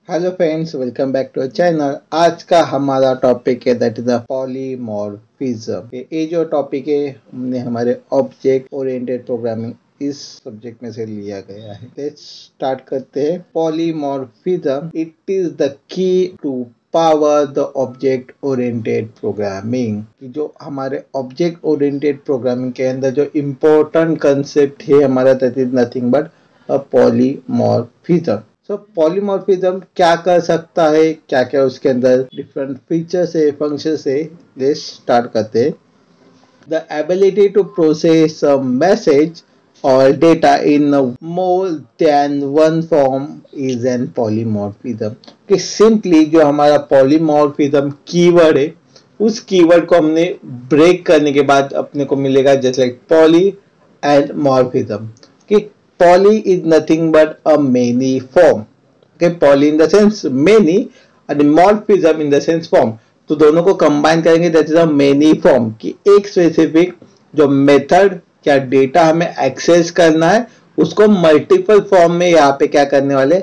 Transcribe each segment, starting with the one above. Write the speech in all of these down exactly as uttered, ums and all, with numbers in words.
Hello friends, welcome back to channel. आज का हमारा टॉपिक है दैट इज अ पॉलीमॉर्फिज्म। ये जो टॉपिक है हमने हमारे ऑब्जेक्ट ओरिएंटेड प्रोग्रामिंग इस सब्जेक्ट में से लिया गया है। लेट्स स्टार्ट करते हैं। Polymorphism it is the key to power the object oriented programming. जो हमारे ऑब्जेक्ट ओरिएंटेड प्रोग्रामिंग के अंदर जो इम्पोर्टेंट कंसेप्ट है हमारा that is nothing but a polymorphism. So polymorphism क्या कर सकता है, क्या क्या उसके अंदर डिफरेंट फीचर्स है, फंक्शंस है। लेट्स स्टार्ट करते हैं। The ability to process a message और data in more than one form is an polymorphism. कि सिंपली जो हमारा पॉलीमॉर्फिज्म कीवर्ड है उस कीवर्ड को हमने ब्रेक करने के बाद अपने को मिलेगा just like poly and morphism. कि poly is nothing but a many form. Okay, poly in the sense many and morphism in the sense form. तो दोनों को कंबाइन करेंगे that is a many form. कि एक स्पेसिफिक जो method क्या data हमें एक्सेस करना है उसको मल्टीपल फॉर्म में यहाँ पे क्या करने वाले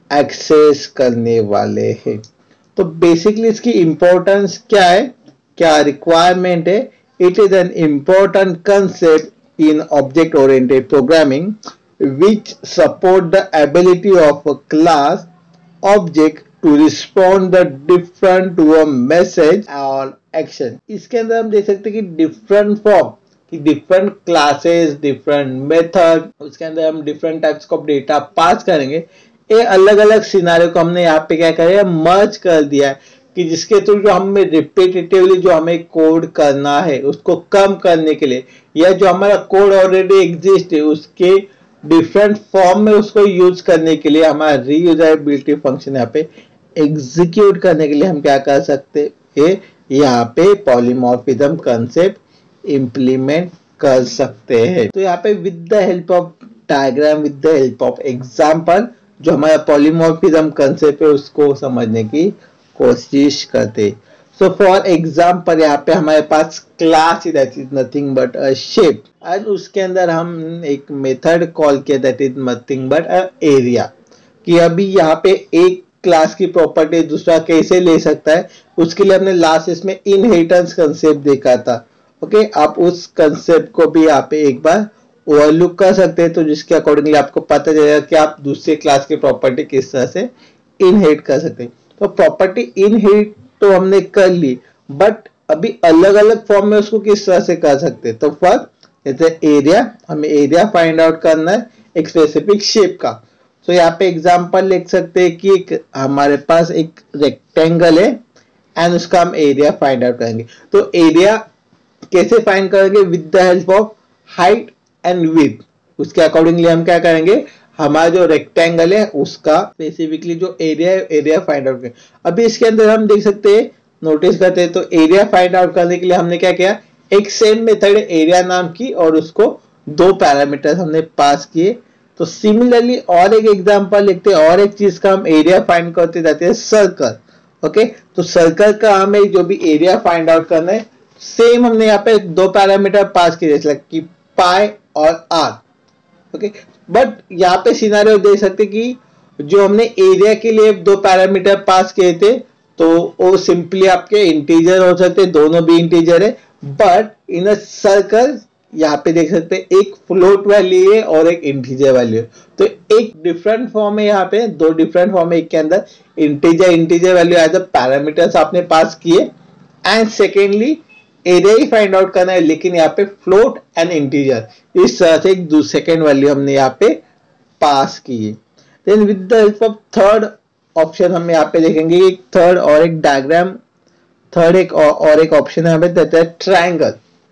एक्सेस करने वाले हैं। तो बेसिकली इसकी इंपॉर्टेंस क्या है, क्या रिक्वायरमेंट है? It is an important concept in object oriented programming which support the ability of a class object to respond the different to a message or action। इसके अंदर हम देख सकते हैं कि डिफरेंट फॉर्म कि डिफरेंट क्लासेस, डिफरेंट मेथड, उसके अंदर हम different types of data pass करेंगे। ये अलग अलग सिनारियो को हमने यहाँ पे क्या करें मर्ज कर दिया है कि जिसके थ्रू जो हमें रिपीटेटिवली जो हमें कोड करना है उसको कम करने के लिए या जो हमारा कोड ऑलरेडी एग्जिस्ट है उसके डिफरेंट फॉर्म में उसको यूज करने के लिए हमारा रीयूजेबिलिटी फंक्शन यहाँ पे एग्जीक्यूट करने के लिए हम क्या कर सकते हैं, यहाँ पे पॉलीमॉर्फिज्म कंसेप्ट इंप्लीमेंट कर सकते हैं। तो यहाँ पे with the help of diagram, with the help of example जो हमारा पॉलीमॉर्फिज्म कंसेप्ट है उसको समझने की कोशिश करते। सो फॉर एग्जाम्पल यहाँ पे हमारे पास class that is nothing but a shape and उसके अंदर हम एक मेथड कॉल किया that is nothing but a area. कि अभी यहाँ पे एक क्लास की प्रॉपर्टी दूसरा कैसे ले सकता है उसके लिए हमने लास्ट इसमें इनहेरिटेंस कंसेप्ट देखा था। ओके, आप उस कंसेप्ट को भी यहाँ पे एक बार ओवरलुक कर सकते हैं तो जिसके अकॉर्डिंगली आपको पता चलेगा कि आप दूसरे क्लास की प्रॉपर्टी किस तरह से इनहेरिट कर सकते हैं। तो प्रॉपर्टी इनहेरिट तो हमने कर ली बट अभी अलग अलग फॉर्म में उसको किस तरह से कर सकते हैं। तो फर्स्ट जैसे एरिया, हमें एरिया फाइंड आउट करना है एक स्पेसिफिक शेप का। तो so, यहाँ पे एग्जांपल लिख सकते हैं कि एक हमारे पास एक रेक्टेंगल है एंड उसका हम एरिया फाइंड आउट करेंगे। तो एरिया कैसे फाइंड करेंगे? With the help of height and width. उसके अकॉर्डिंगली हम क्या करेंगे, हमारा जो रेक्टेंगल है उसका स्पेसिफिकली जो एरिया है एरिया फाइंड आउट करें। अभी इसके अंदर हम देख सकते हैं, नोटिस करते हैं तो एरिया फाइंड आउट करने के लिए हमने क्या किया, एक सेम मेथड एरिया नाम की और उसको दो पैरामीटर्स हमने पास किए। तो सिमिलरली और एक एग्जांपल लिखते हैं और एक चीज का हम एरिया फाइंड करते जाते हैं सर्कल। ओके, तो सर्कल का हमें जो भी एरिया फाइंड आउट करना है सेम हमने यहाँ पे दो पैरामीटर पास किए जैसे कि पाई और आर। ओके, बट यहाँ पे सिनारियो देख सकते कि जो हमने एरिया के लिए दो पैरामीटर पास किए थे तो वो सिंपली आपके इंटीजर हो सकते, दोनों भी इंटीजर है। बट इन अ सर्कल यहाँ पे देख सकते हैं एक फ्लोट वैल्यू है और एक इंटीजर वैल्यू है। तो एक डिफरेंट फॉर्म है, यहाँ पे दो डिफरेंट फॉर्म है। एक के अंदर integer integer value as a parameters आपने पास किए एंड सेकेंडली एरिया ही फाइंड आउट करना है लेकिन यहाँ पे फ्लोट एंड इंटीजर इस तरह से एक सेकेंड वैल्यू हमने यहाँ पे पास की है। Then with the help of third option हम यहाँ पे देखेंगे एक थर्ड और एक डायग्राम, थर्ड एक और, और एक ऑप्शन है हमें देता है ट्रायंगल।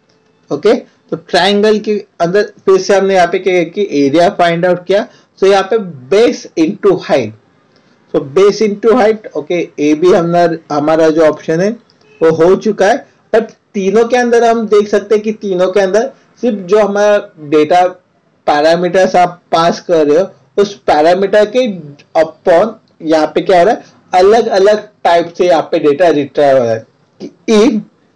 ओके, तो ट्रायंगल के अंदर फिर से हमने यहाँ पे क्या कि एरिया फाइंड आउट किया। तो यहाँ पे बेस इनटू हाइट, तो बेस इनटू हाइट। ओके, ए भी हमारा हमारा जो ऑप्शन है वो हो चुका है। बट तीनों के अंदर हम देख सकते हैं कि तीनों के अंदर सिर्फ जो हमारा डेटा पैरामीटर्स आप पास कर रहे हो उस पैरामीटर के अपॉन यहाँ पे क्या हो रहा है अलग अलग टाइप से यहाँ पे डेटा रिट्राइव हो रहा है। कि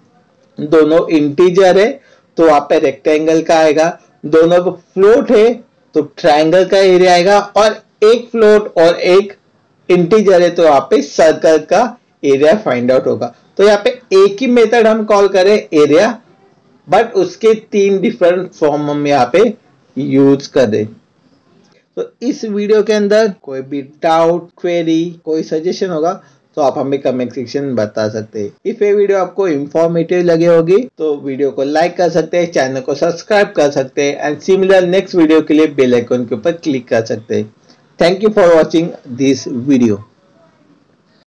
दोनों इंटीजर है तो वहां पे रेक्टेंगल का आएगा, दोनों को फ्लोट है तो ट्रायंगल का एरिया आएगा और एक फ्लोट और एक इंटीजर है तो यहाँ पे सर्कल का एरिया फाइंड आउट होगा। तो यहाँ पे एक ही मेथड हम कॉल करें एरिया, बट उसके तीन डिफरेंट फॉर्म हम यहाँ पे यूज करें। तो इस वीडियो के अंदर कोई भी डाउट, क्वेरी, कोई सजेशन होगा तो आप हमें कमेंट सेक्शन में बता सकते हैं। इफ ये वीडियो आपको इंफॉर्मेटिव लगे होगी तो वीडियो को लाइक कर सकते हैं, चैनल को सब्सक्राइब कर सकते हैं एंड सिमिलर नेक्स्ट वीडियो के लिए बेल आइकन के ऊपर क्लिक कर सकते हैं। Thank you for watching this video.